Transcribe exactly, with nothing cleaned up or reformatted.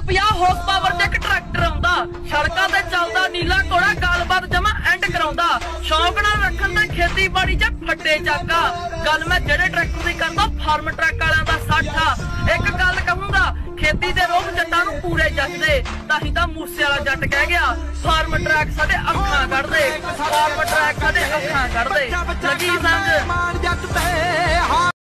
ਪੰਜਾਹ horse power च एक ट्रैक्टर आउंदा सड़कां ते चलदा नीला घोड़ा गलबात जमा एंड कराउंदा शौक नाल रखण ते खेतीबाड़ी च फट्टे चाका गल मैं जेड़े ट्रैक्टर दी करदा फार्म ट्रैक वालियां दा साठ आ एक गल कहूंगा खेती दे रोग जट्टां नूं पूरे जचदे तां ही तां मूसे वाला जट कह गया फार्म ट्रैक साडे अखां कढदे फार्म ट्रैक साडे अखां कढदे लगी समझ